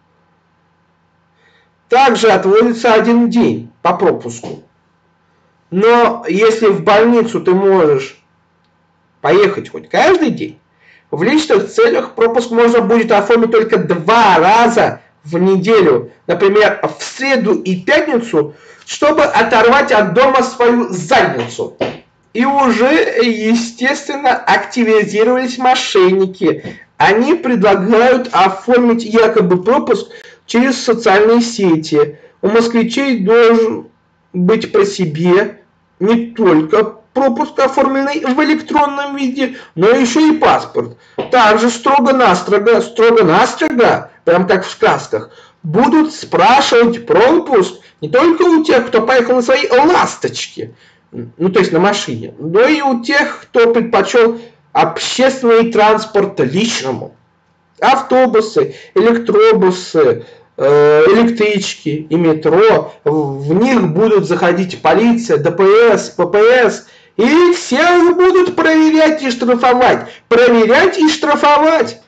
также отводится один день по пропуску. Но если в больницу ты можешь поехать хоть каждый день, в личных целях пропуск можно будет оформить только два раза в неделю, например, в среду и пятницу, чтобы оторвать от дома свою задницу. И уже, естественно, активизировались мошенники. Они предлагают оформить якобы пропуск через социальные сети. У москвичей должен быть по себе не только пропуск, оформленный в электронном виде, но еще и паспорт. Также строго-настрого, строго-настрого, прям как в сказках, будут спрашивать пропуск не только у тех, кто поехал на своей ласточке, ну то есть на машине, но и у тех, кто предпочел общественный транспорт личному. Автобусы, электробусы, электрички и метро, в них будут заходить полиция, ДПС, ППС, и всех будут проверять и штрафовать. Проверять и штрафовать.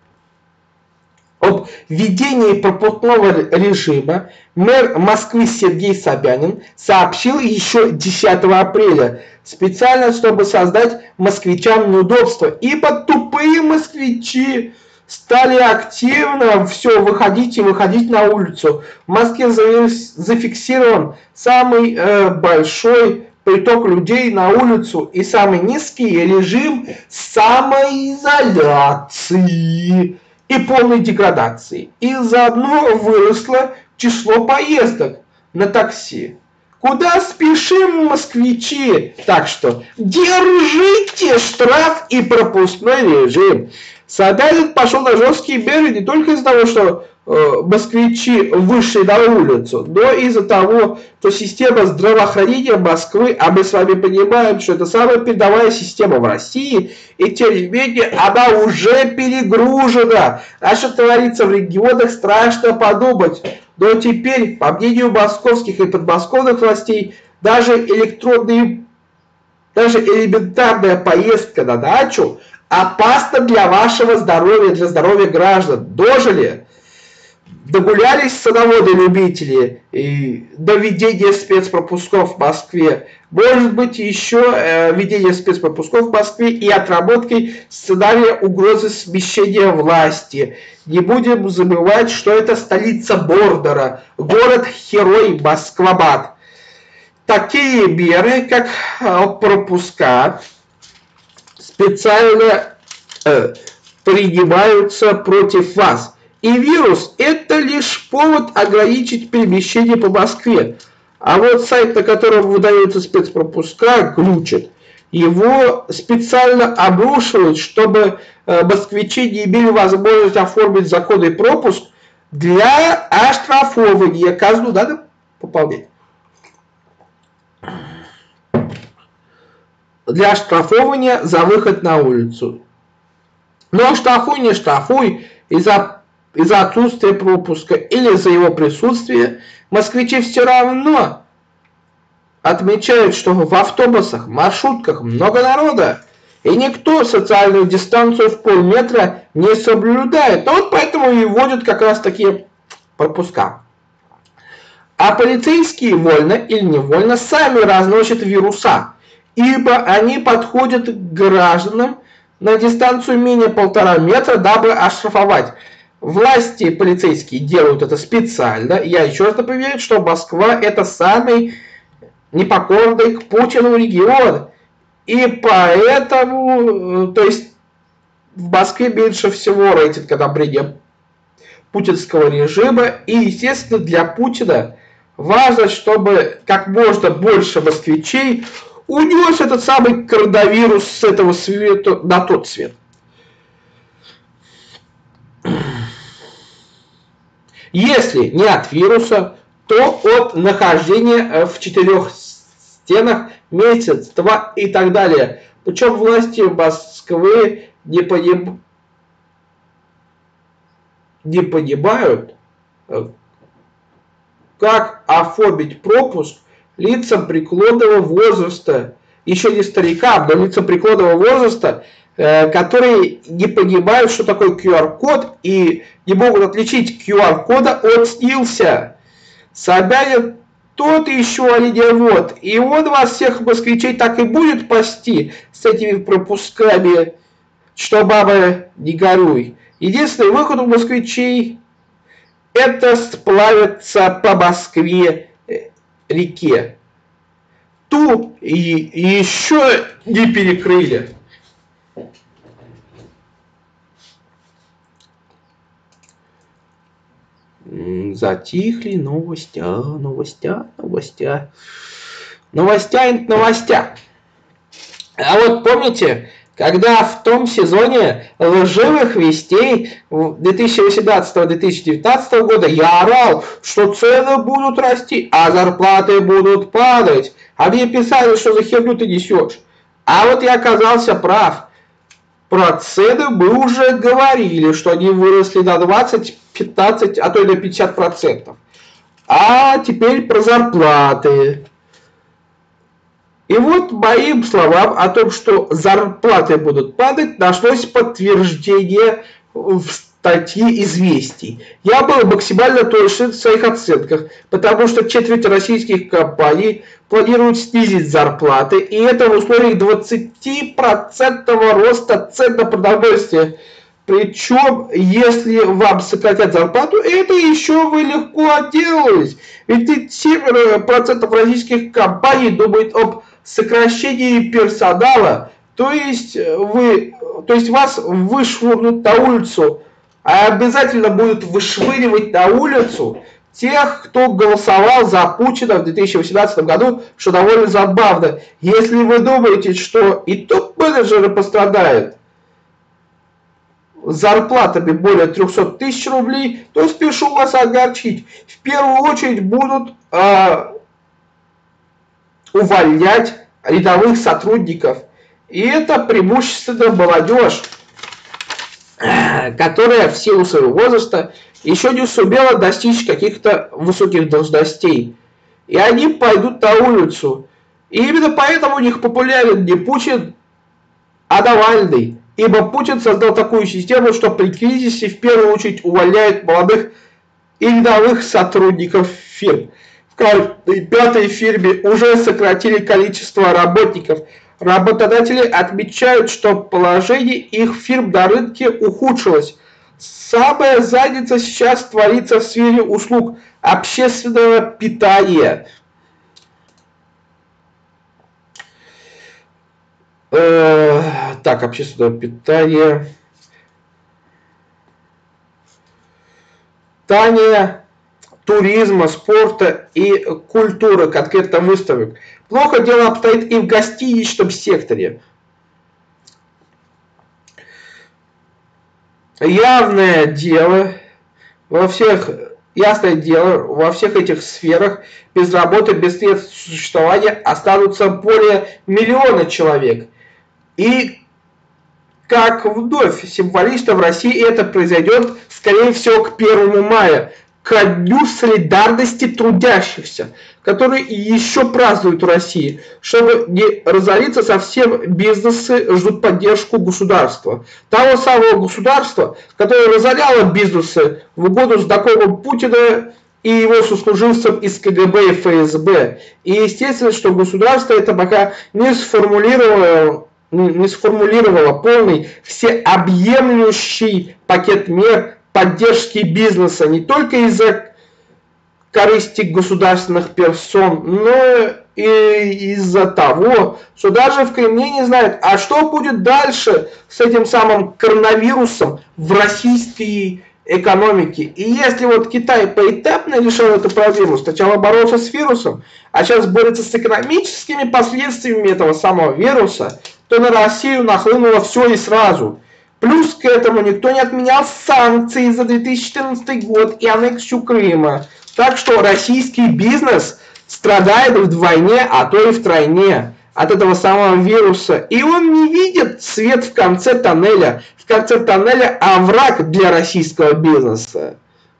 Об введении пропускного режима мэр Москвы Сергей Собянин сообщил еще десятого апреля, специально чтобы создать москвичам неудобства, ибо тупые москвичи стали активно все выходить и выходить на улицу. В Москве зафиксирован самый э, большой приток людей на улицу и самый низкий режим самоизоляции и полной деградации. И заодно выросло число поездок на такси. Куда спешим, москвичи? Так что держите штраф и пропускной режим. Собянин пошел на жесткие меры не только из-за того, что э, москвичи вышли на улицу, но и из-за того, что система здравоохранения Москвы, а мы с вами понимаем, что это самая передовая система в России, и тем не менее она уже перегружена. А что творится в регионах, страшно подумать. Но теперь, по мнению московских и подмосковных властей, даже электронные, даже элементарная поездка на дачу опасно для вашего здоровья, для здоровья граждан. Дожили, догулялись садоводы-любители и до введения спецпропусков в Москве. Может быть, еще э, введение спецпропусков в Москве и отработкой сценария угрозы смещения власти. Не будем забывать, что это столица Мордора, город-герой Москва-Бад. Такие меры, как э, пропуска, специально э, принимаются против вас. И вирус – это лишь повод ограничить перемещение по Москве. А вот сайт, на котором выдаются спецпропуска, глючит. Его специально обрушивают, чтобы э, москвичи не имели возможность оформить законный пропуск для оштрафования. Казну надо пополнять. Для оштрафования за выход на улицу. Но штрафуй, не штрафуй, из-за из-за отсутствия пропуска или за его присутствие, москвичи все равно отмечают, что в автобусах, маршрутках много народа, и никто социальную дистанцию в полметра не соблюдает. Вот поэтому и вводят как раз такие пропуска. А полицейские вольно или невольно сами разносят вируса, ибо они подходят к гражданам на дистанцию менее полтора метра, дабы оштрафовать. Власти полицейские делают это специально. Я еще раз напоминаю, что Москва это самый непокорный к Путину регион. И поэтому, то есть в Москве меньше всего рейтинг одобрения путинского режима. И, естественно, для Путина важно, чтобы как можно больше москвичей унес этот самый коронавирус с этого света на тот свет. Если не от вируса, то от нахождения в четырех стенах месяц, два и так далее. Причем власти Москвы не, поним... не понимают, как оформить пропуск лицам преклонного возраста, еще не старикам, но лицам преклонного возраста, которые не понимают, что такое ку ар код и не могут отличить ку ар кода от снился. Собянин тот еще оленевод, и он вас всех москвичей так и будет пасти с этими пропусками, что баба не горюй. Единственный выход у москвичей это сплавиться по Москве реке. Ту и, и еще не перекрыли. Затихли новостя, новостя, новостя, новостя и новостя. А вот помните, когда в том сезоне лживых вестей две тысячи восемнадцатого — две тысячи девятнадцатого года я орал, что цены будут расти, а зарплаты будут падать. А мне писали, что за херню ты несешь. А вот я оказался прав. Про цены мы уже говорили, что они выросли на двадцать, пятнадцать, а то и на пятьдесят процентов. А теперь про зарплаты. И вот моим словам о том, что зарплаты будут падать, нашлось подтверждение в статье «Известий». Я был максимально точен в своих оценках, потому что четверть российских компаний планируют снизить зарплаты, и это в условиях двадцатипроцентного роста цен на продовольствие. Причем, если вам сократят зарплату, это еще вы легко отделались. Ведь семь процентов российских компаний думают об сокращении персонала, то есть, вы, то есть вас вышвырнут на улицу, а обязательно будут вышвыривать на улицу тех, кто голосовал за Путина в две тысячи восемнадцатом году, что довольно забавно. Если вы думаете, что и топ-менеджеры пострадают, с зарплатами более трёхсот тысяч рублей, то спешу вас огорчить. В первую очередь будут э, увольнять рядовых сотрудников. И это преимущественно молодежь, которая в силу своего возраста еще не сумела достичь каких-то высоких должностей. И они пойдут на улицу. И именно поэтому у них популярен не Путин, а Навальный. Ибо Путин создал такую систему, что при кризисе в первую очередь увольняет молодых и рядовых сотрудников фирм. В каждой пятой фирме уже сократили количество работников. Работодатели отмечают, что положение их фирм на рынке ухудшилось. Самая занятость сейчас творится в сфере услуг общественного питания. Э, так, общественного питания. Питания, туризма, спорта и культуры, конкретно выставок. Плохо дело обстоит и в гостиничном секторе. Явное дело во всех, ясное дело, во всех этих сферах без работы, без средств существования останутся более миллиона человек. И как вновь символично в России это произойдет, скорее всего, к первому мая, ко дню солидарности трудящихся, который еще празднуют в России. Чтобы не разориться совсем, бизнесы ждут поддержку государства. Того самого государства, которое разоряло бизнесы в угоду знакомым Путина и его сослуживцам из ка гэ бэ и эф эс бэ. И естественно, что государство это пока не сформулировало, не сформулировало полный всеобъемлющий пакет мер поддержки бизнеса не только из-за корысти государственных персон, но и из-за того, что даже в Кремле не знают, а что будет дальше с этим самым коронавирусом в российской экономике. И если вот Китай поэтапно решил эту проблему, сначала боролся с вирусом, а сейчас борется с экономическими последствиями этого самого вируса, то на Россию нахлынуло все и сразу. Плюс к этому никто не отменял санкции за две тысячи четырнадцатый год и аннексию Крыма. Так что российский бизнес страдает вдвойне, а то и втройне от этого самого вируса. И он не видит свет в конце тоннеля. В конце тоннеля овраг для российского бизнеса.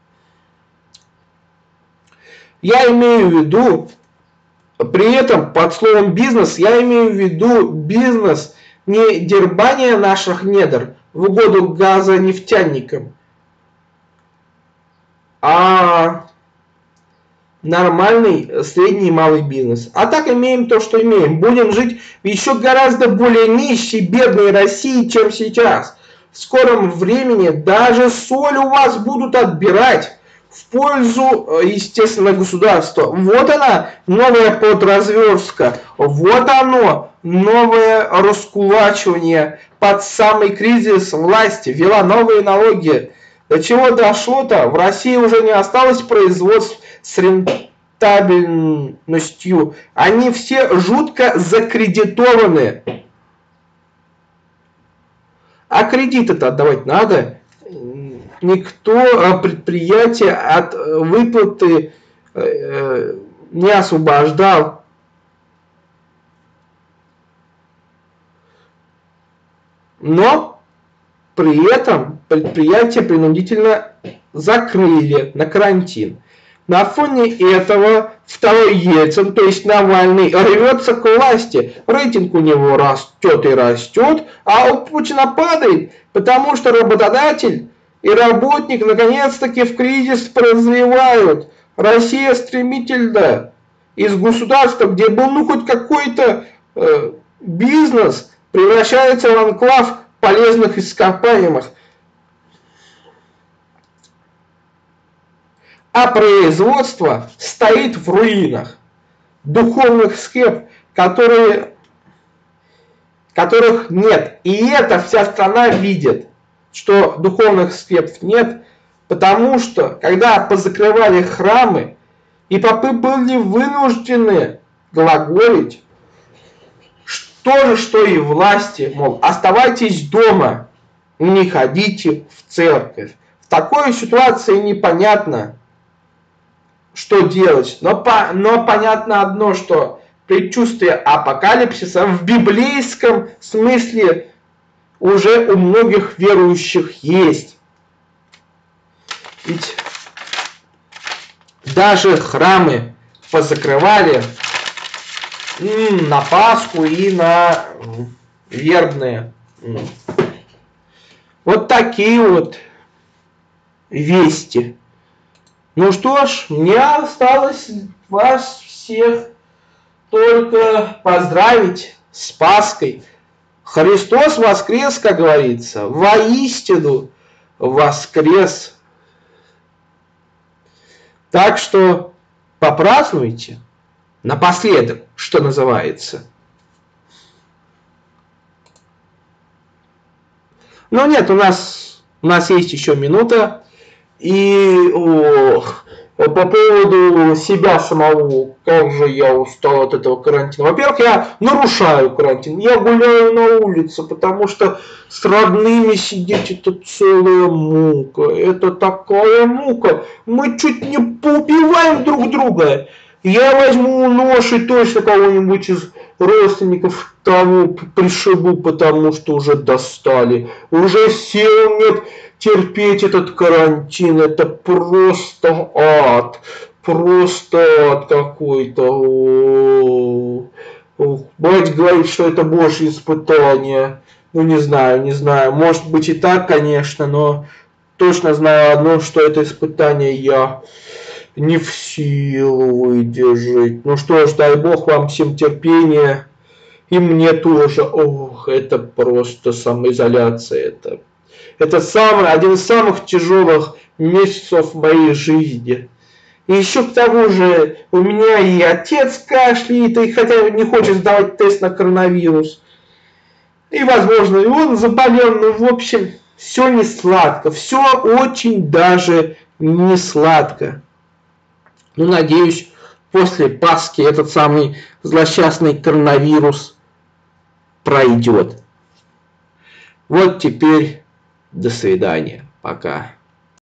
Я имею в виду, при этом под словом бизнес, я имею в виду бизнес не дербания наших недр в угоду газонефтяникам, а нормальный средний и малый бизнес. А так имеем то, что имеем. Будем жить в еще гораздо более нищей, бедной России, чем сейчас. В скором времени даже соль у вас будут отбирать в пользу, естественно, государства. Вот она, новая подразверстка. Вот оно, новое раскулачивание под самый кризис власти. Ввела новые налоги. До чего дошло-то? В России уже не осталось производств с рентабельностью. Они все жутко закредитованы. А кредиты-то отдавать надо. Никто предприятие от выплаты не освобождал. Но при этом предприятие принудительно закрыли на карантин. На фоне этого второй Ельцин, то есть Навальный, рвется к власти. Рейтинг у него растет и растет, а у Путина падает, потому что работодатель и работник наконец-таки в кризис прозревают. Россия стремительно из государства, где был ну хоть какой-то э, бизнес, превращается в анклав полезных ископаемых. А производство стоит в руинах. Духовных схем, которые, которых нет. И это вся страна видит, что духовных скреп нет, потому что, когда позакрывали храмы, и попы были вынуждены глаголить, то же, что и власти, мол, оставайтесь дома. не ходите в церковь. В такой ситуации непонятно, что делать. Но, по, но понятно одно, что предчувствие апокалипсиса в библейском смысле уже у многих верующих есть. Ведь даже храмы позакрывали на Пасху и на вербные. Вот такие вот вести. Ну что ж, мне осталось вас всех только поздравить с Пасхой. Христос воскрес, как говорится, воистину воскрес. Так что попразднуйте напоследок, что называется. Но нет, у нас, у нас есть еще минута. И ох, по поводу себя самого, как же я устал от этого карантина. Во-первых, я нарушаю карантин. Я гуляю на улице, потому что с родными сидеть это целая мука. Это такая мука. Мы чуть не поубиваем друг друга. Я возьму нож и точно кого-нибудь из родственников того пришибу, потому что уже достали. Уже сил нет терпеть этот карантин. Это просто ад. Просто ад какой-то. Мать говорит, что это Божье испытание. Ну, не знаю, не знаю. Может быть и так, конечно, но точно знаю одно, что это испытание я не в силу выдержать. Ну что ж, дай Бог вам всем терпения. И мне тоже. Ох, это просто самоизоляция. Это, это самый, один из самых тяжелых месяцев в моей жизни. И еще к тому же у меня и отец кашляет, и хотя не хочет сдавать тест на коронавирус. И, возможно, и он заболел. Ну, в общем, все не сладко. Все очень даже не сладко. Ну, надеюсь, после Пасхи этот самый злосчастный коронавирус пройдет. Вот теперь до свидания. Пока.